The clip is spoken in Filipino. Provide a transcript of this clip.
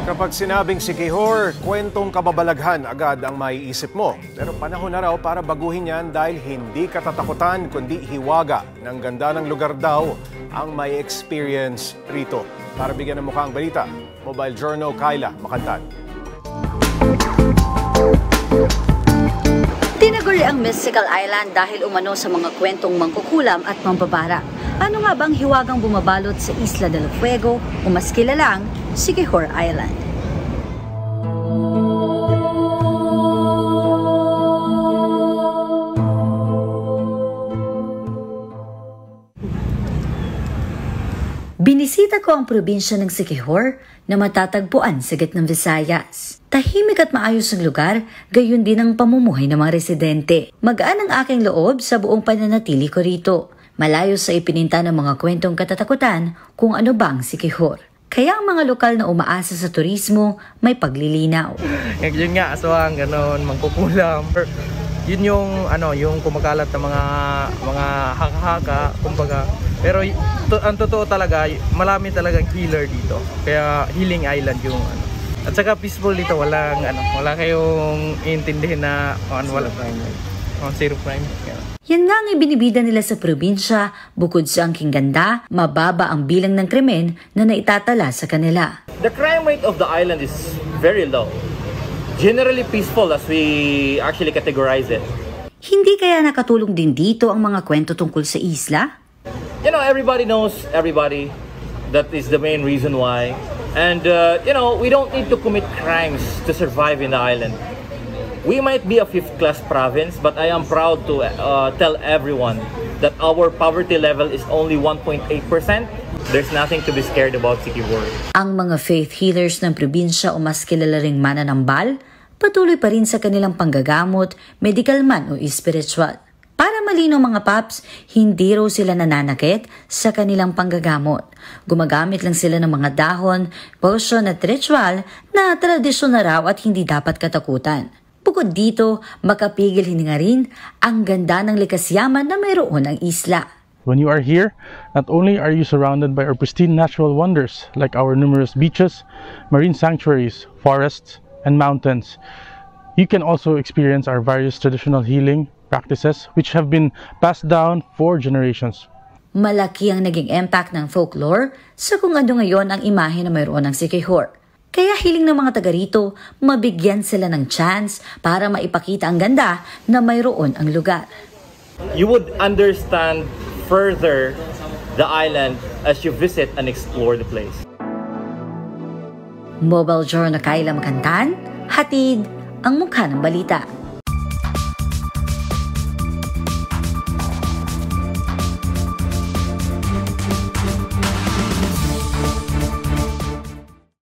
Kapag sinabing Siquijor, kwentong kababalaghan agad ang maiisip mo. Pero panahon na raw para baguhin yan dahil hindi katatakutan kundi hiwaga ng ganda ng lugar daw ang may experience rito. Para bigyan ng mukha ang balita, Mobile Journal Kyla Makantan. Tinaguri ang Mystical Island dahil umano sa mga kwentong mangkukulam at mambabara. Ano nga bang hiwagang bumabalot sa Isla del Fuego o mas kilalang Siquijor Island? Binisita ko ang probinsya ng Siquijor na matatagpuan sa gitnang Visayas. Tahimik at maayos ang lugar, gayon din ang pamumuhay ng mga residente. Magaan ang aking loob sa buong pananatili ko rito. Malayo sa ipininta ng mga kwentong katatakutan kung ano bang Siquijor. Kaya ang mga lokal na umaasa sa turismo may paglilinaw. Yun nga, aswang, ganon, mangkukulam. Yun yung kumakalat ng mga haka-haka, kumbaga. Pero ang totoo talaga, marami talagang healer dito. Kaya healing island yung At saka peaceful dito, wala kayong iintindihin na wala crime. Zero crime. Yan nga ang ibinibida nila sa probinsya, bukod sa angking ganda, mababa ang bilang ng krimen na naitatala sa kanila. The crime rate of the island is very low. Generally peaceful as we actually categorize it. Hindi kaya nakatulong din dito ang mga kwento tungkol sa isla? You know, everybody knows everybody. That is the main reason why. And we don't need to commit crimes to survive in the island. We might be a fifth-class province, but I am proud to tell everyone that our poverty level is only 1.8%. There's nothing to be scared about Siquijor. Ang mga faith healers ng probinsya o mas kilala ring mananambal, patuloy pa rin sa kanilang panggagamot, medical man o spiritual. Para malinaw mga paps, hindi raw sila nananakit sa kanilang panggagamot. Gumagamit lang sila ng mga dahon, potion at ritual na tradisyon na raw at hindi dapat katakutan. Bukod dito, makapigil hininga rin ang ganda ng likas yaman na mayroon ang isla. When you are here, not only are you surrounded by our pristine natural wonders like our numerous beaches, marine sanctuaries, forests, and mountains, you can also experience our various traditional healing practices which have been passed down for generations. Malaki ang naging impact ng folklore sa kung ano ngayon ang imahe na mayroon ng Siquijor. Kaya hiling ng mga taga rito, mabigyan sila ng chance para maipakita ang ganda na mayroon ang lugar. You would understand further the island as you visit and explore the place. Mobile Journal Kyla Makantan, hatid ang mukha ng balita.